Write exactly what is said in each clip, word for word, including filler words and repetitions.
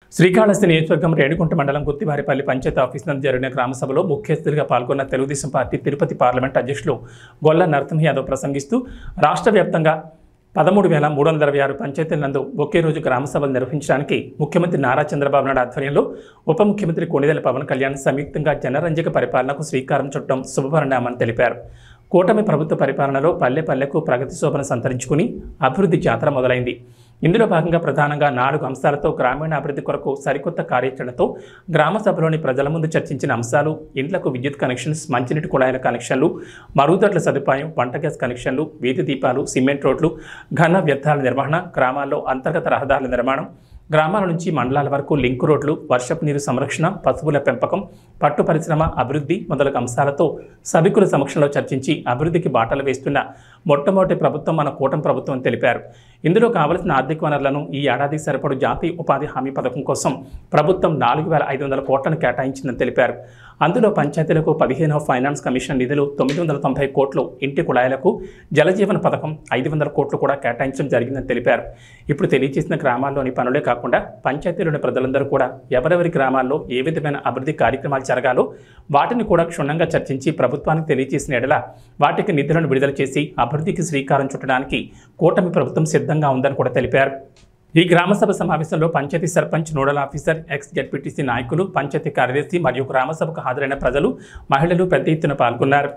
శ్రీకాళహస్తి నియోజకవర్గం రేణిగుంట మండలం గుత్తివారిపల్లి పంచాయతీ ఆఫీస్ నందు జరిగిన గ్రామ సభలో ముఖ్య అతిథిగా పాల్గొన్న తెలుగుదేశం పార్టీ తిరుపతి పార్లమెంట్ అధ్యక్షులు గొల్ల నరసింహ యాదవ్ ప్రసంగిస్తూ రాష్ట్ర వ్యాప్తంగా పదమూడు వేల మూడు వందల అరవై ఆరు పంచాయతీల నందు ఒకే రోజు గ్రామ సభలు నిర్వహించడానికి ముఖ్యమంత్రి నారా చంద్రబాబు నాయుడు ఆధ్వర్యంలో ఉప ముఖ్యమంత్రి కొణిదెల పవన్ కళ్యాణ్ సంయుక్తంగా జనరంజక పరిపాలనకు శ్రీకారం చుట్టడం శుభపరిణామని తెలిపారు. కూటమి ప్రభుత్వ పరిపాలనలో పల్లె పల్లెకు ప్రగతి శోభను సంతరించుకుని అభివృద్ధి జాతర మొదలైంది. ఇందులో భాగంగా ప్రధానంగా నాలుగు అంశాలతో గ్రామీణ అభివృద్ధి కొరకు సరికొత్త కార్యాచరణతో గ్రామ సభలోని ప్రజల ముందు చర్చించిన అంశాలు ఇండ్లకు విద్యుత్ కనెక్షన్స్, మంచినీటి కుళాయిల కనెక్షన్లు, మరుగుదొడ్ల సదుపాయం, వంట గ్యాస్ కనెక్షన్లు, వీధి దీపాలు, సిమెంట్ రోడ్లు, ఘన వ్యర్థాల నిర్వహణ, గ్రామాల్లో అంతర్గత రహదారుల నిర్మాణం, గ్రామాల నుంచి మండలాల వరకు లింక్ రోడ్లు, వర్షపు నీరు సంరక్షణ, పశువుల పెంపకం, పట్టు పరిశ్రమ అభివృద్ధి మొదలగు అంశాలతో సభికుల సమక్షంలో చర్చించి అభివృద్ధికి బాటలు వేస్తున్న మొట్టమొదటి ప్రభుత్వం మన కూటమి ప్రభుత్వం తెలిపారు. ఇందులో కావలసిన ఆర్థిక వనరులను ఈ ఏడాదికి సరిపడు జాతీయ ఉపాధి హామీ పథకం కోసం ప్రభుత్వం నాలుగు వేల ఐదు వందల కోట్లను కేటాయించిందని తెలిపారు. అందులో పంచాయతీలకు పదిహేనవ ఫైనాన్స్ కమిషన్ నిధులు తొమ్మిది వందల తొంభై కోట్లు, ఇంటి కుళాయిలకు జలజీవన పథకం ఐదు వందల కోట్లు కూడా కేటాయించడం జరిగిందని తెలిపారు. ఇప్పుడు తెలియజేసిన గ్రామాల్లోని పనులే కాకుండా పంచాయతీలోని ప్రజలందరూ కూడా ఎవరెవరి గ్రామాల్లో ఏ విధమైన అభివృద్ధి కార్యక్రమాలు జరగాలో వాటిని కూడా క్షుణ్ణంగా చర్చించి ప్రభుత్వానికి తెలియజేసిన ఎడల వాటికి నిధులను విడుదల చేసి అభివృద్ధికి శ్రీకారం చుట్టడానికి కూటమి ప్రభుత్వం సిద్ధంగా ఉందని కూడా తెలిపారు. ఈ గ్రామసభ సమావేశంలో panchayat sarpanch, nodal officer, ex ZPTC నాయకులు, పంచాయతీ కార్యదర్శి మరియు గ్రామసభకు హాజరైన ప్రజలు, మహిళలు పెద్ద ఎత్తున పాల్గొన్నారు.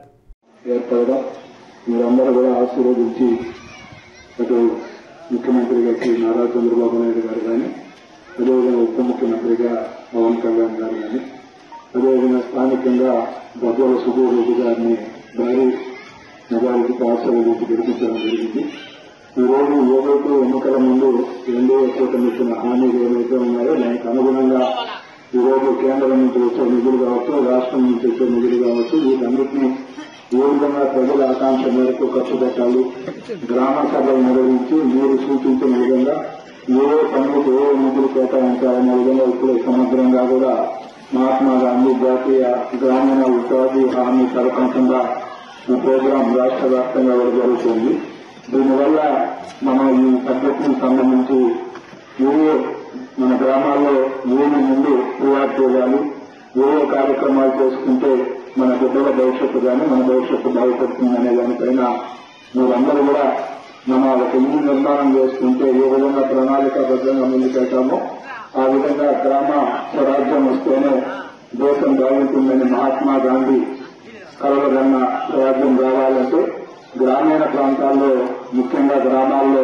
ముఖ్యమంత్రిగా శ్రీ నారా చంద్రబాబు నాయుడు గారు కానీ, అదేవిధంగా ఉప ముఖ్యమంత్రిగా పవన్ కళ్యాణ్ గారు కానీ, అదేవిధంగా స్థానికంగా గద్దెల సుధీర్ రెడ్డి గారిని భారీ మెజారిటీకి ఆశీర్వదించి గెలిపించడం జరిగింది. ఈ రోజు ఏదైతే ఎన్నికల ముందు ఎన్డీఏ కూటమి ఇచ్చిన హామీలు ఏవైతే ఉన్నాయో దానికి అనుగుణంగా ఈ రోజు కేంద్రం నుంచి వచ్చే నిధులు కావచ్చు, రాష్ట్రం నుంచి వచ్చే నిధులు కావచ్చు, వీటన్నిటినీ ఏ విధంగా ప్రజల ఆకాంక్ష మేరకు ఖర్చు పెట్టాలి, గ్రామ సభలు నిర్వహించి మీరు సూచించిన విధంగా ఏ పనులకు ఏ నిధులు కేటాయించాలనే విధంగా ఇప్పుడు సమగ్రంగా కూడా మహాత్మా గాంధీ జాతీయ గ్రామీణ ఉపాధి హామీ పథకం కింద ఈ ప్రోగ్రాం రాష్ట్ర వ్యాప్తంగా కూడా జరుగుతుంది. దీనివల్ల మనం ఈ పద్ధతికి సంబంధించి ఏ మన గ్రామాల్లో ఏమి ముందు తయారు చేయాలి, ఏ కార్యక్రమాలు చేసుకుంటే మన బిడ్డల భవిష్యత్తు కానీ మన భవిష్యత్తు బాగుపడుతుంది అనే దానిపైన మీరందరూ కూడా మన ఒక ఇల్లు నిర్మాణం చేసుకుంటే ఏ విధంగా ప్రణాళికాబద్ధంగా ముందుకెళ్తామో ఆ విధంగా గ్రామ స్వరాజ్యం వస్తేనే దేశం బాగుంటుందని మహాత్మా గాంధీ కలవగన్న స్వరాజ్యం రావాలంటే గ్రామీణ ప్రాంతాల్లో ముఖ్యంగా గ్రామాల్లో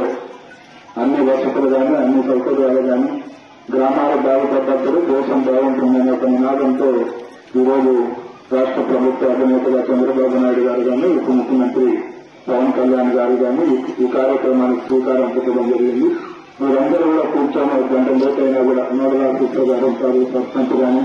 అన్ని వసతులు కానీ అన్ని సౌకర్యాలు కానీ గ్రామాలు బాగుపడ్డప్పుడు దేశం బాగుంటుందనే ఒక నినాదంతో ఈరోజు రాష్ట్ర ప్రభుత్వ అధినేతగా చంద్రబాబు నాయుడు గారు కానీ, ఉప ముఖ్యమంత్రి పవన్ కళ్యాణ్ గారు కానీ ఈ కార్యక్రమానికి శ్రీకారం చుట్టడం జరిగింది. మీరందరూ కూడా కూర్చొని ఒక గంట లేటైనా కూడా నోడల్ ఆఫీసర్ గారు ఉంటారు, సర్పంచ్ కానీ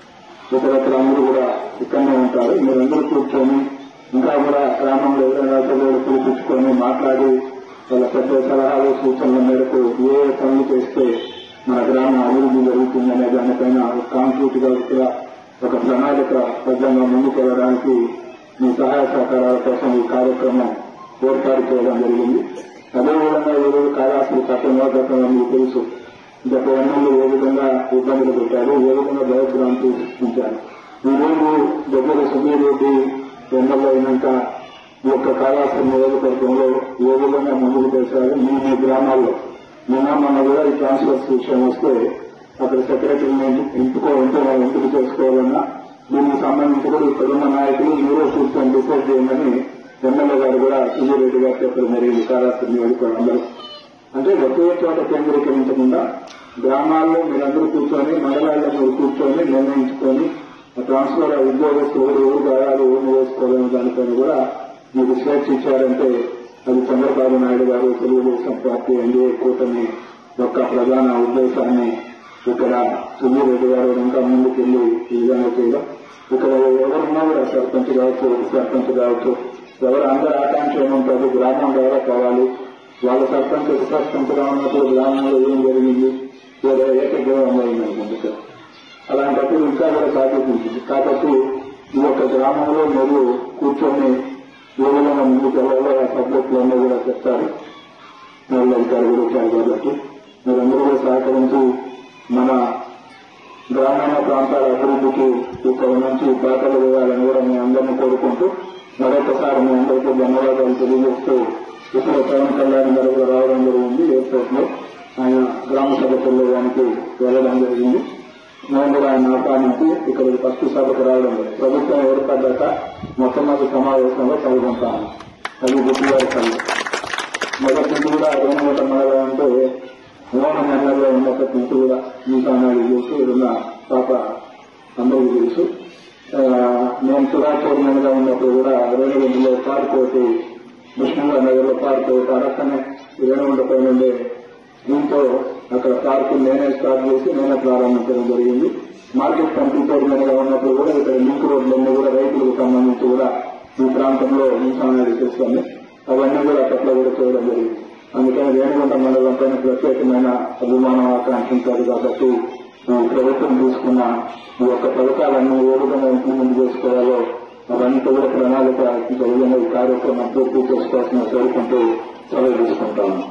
ఇతరత్ర అందరూ కూడా ఇక్కడనే ఉంటారు. మీరందరూ కూర్చొని ఇంకా కూడా గ్రామంలో ఎవరైనా కూడా పిలిపించుకొని మాట్లాడి వాళ్ళ పెద్ద సలహాలు సూచనల మేరకు ఏ పనులు చేస్తే మన గ్రామ అభివృద్ధి జరుగుతుందనే దానిపైన కాంక్రీట్ గా కూడా ఒక ప్రణాళిక బద్దంగా ముందుకు వెళ్ళడానికి మీ సహాయ సహకారాల కోసం ఈ కార్యక్రమం ఏర్పాటు చేయడం జరిగింది. అదేవిధంగా ఈ రోజు కాళహస్తి పట్టణంలో గతంలో మీకు తెలుసు గత ఎన్నెళ్ళు ఏ విధంగా ఇబ్బందులు పెట్టారు, ఏ విధంగా భయభ్రాంతి సృష్టించారు. ఈ రోజు దగ్గర సుధీర్ రెడ్డి ఎమ్మెల్యే అయినాక ఈ యొక్క కాళహస్తి నియోజకవర్గంలో ఏ విధంగా ముందుకు చేశారు. మీ మీ గ్రామాల్లో నిన్న మొన్న కూడా ఈ ట్రాన్స్ఫర్స్ విషయం వస్తే అక్కడ సెక్రటరీని ఎంచుకో ఎంతో ఎంపిక చేసుకోవాలన్నా దీనికి సంబంధించి కూడా ఇక్కడున్న నాయకులు మీరే కూర్చొని డిసైడ్ చేయాలని ఎమ్మెల్యే గారు కూడా సుధీర్ రెడ్డి గారు చెప్పడం జరిగింది. కాళహస్తి నియోజకవర్గం అందరూ అంటే ఒకే చోట కేంద్రీకరించకుండా గ్రామాల్లో మీరందరూ కూర్చొని మండలాల్లో మీరు కూర్చొని నిర్ణయించుకొని ట్రాన్స్ఫర్ ఉద్యోగస్తులు ఎవరు ఎవరు కావాలి ఎవరు వేసుకోవాలనే దానిపైన కూడా మీకు స్వేచ్ఛ ఇచ్చారంటే అది చంద్రబాబు నాయుడు గారు తెలుగుదేశం పార్టీ ఎన్డీఏ కూటమి యొక్క ప్రధాన ఉద్దేశాన్ని ఇక్కడ సుధీర్ రెడ్డి గారు ఇంకా ముందుకెళ్లి ఈ విధంగా చేయడం. ఇక్కడ ఎవరున్నా కూడా సర్పంచ్ కావచ్చు, సర్పంచ్ కావచ్చు, ఎవరు అందరి ఆకాంక్ష ఏముంటుంది, గ్రామం డెవలప్ అవ్వాలి, వాళ్ళ సర్పంచ్ ఉప సర్పంచ్గా ఉన్నప్పుడు గ్రామంలో ఏం జరిగింది, లేదా ఏకగ్రీవం అయిందనుకుంటుంది సార్. అలాంటప్పుడు ఇంకా కూడా సాధించింది. కాబట్టి ఈ యొక్క గ్రామంలో మీరు కూర్చొని ఏ విధంగా ముందుకు వెళ్ళాలో ఆ సబ్జెక్టులన్నీ కూడా చెప్తారు. నల్ల అధికారులు కూడా వచ్చారు కాబట్టి మీరందరూ కూడా సహకరించి మన గ్రామీణ ప్రాంతాల అభివృద్ధికి ఇక్కడ నుంచి దాఖలు వేయాలని కూడా మీ అందరినీ కోరుకుంటూ మరొకసారి మీ అందరికీ ధన్యవాదాలు తెలియజేస్తూ ఇక్కడ పవన్ కళ్యాణ్ గారు కూడా రావడం జరిగింది. ఎయిర్పోర్ట్ లో ఆయన గ్రామ సభకు వెళ్ళడానికి వెళ్ళడం జరిగింది. మేము కూడా ఆయన ఆహ్వానించి ఇక్కడికి ఫస్ట్ సభకు రావడం లేదు. ప్రభుత్వం ఏర్పడ్డాక మొట్టమొదటి సమావేశంలో పాల్గొంటాము. అది గుర్తుగారి కళ్ళు మొదటి నుంచి కూడా రేణుగుంట మండలం అంటే మోహన మండలంలో ఉన్నప్పటి నుంచి కూడా మీసానాడు చేసి ఉన్న పాప అందరికీ తెలుసు. నేను సురా చైర్మన్ గా ఉన్నప్పుడు కూడా రేణుగుంటలో పార్క్ ఒకటి కృష్ణంగా నగర్లో పార్క్ ఒకటి అడక్కనే రేణుగుంట పైన ఉండే దీంతో అక్కడ పార్కు నేనే స్టార్ట్ చేసి నేనే ప్రారంభించడం జరిగింది. మార్కెట్ కమిటీ చైర్మన్ గా ఉన్నప్పుడు కూడా ఇక్కడ లింక్ రోడ్లన్నీ కూడా రైతులకు సంబంధించి కూడా ఈ ప్రాంతంలో మీసానాడు చేస్తాను. అవన్నీ కూడా అప్పట్లో కూడా చేయడం జరిగింది. అందుకని రేణుగుంట మండలం పైన ప్రత్యేకమైన అభిమానం ఆకాంక్షించారు కాబట్టి ప్రభుత్వం తీసుకున్న ఈ యొక్క పథకాలన్నీ ఏ విధంగా ఇంప్లిమెంట్ చేసుకోవాలో అవన్నీ కూడా ప్రణాళిక ఈ కార్యక్రమం పూర్తి చేసుకోవాల్సిన కోరుకుంటూ సెలవు తీసుకుంటాము.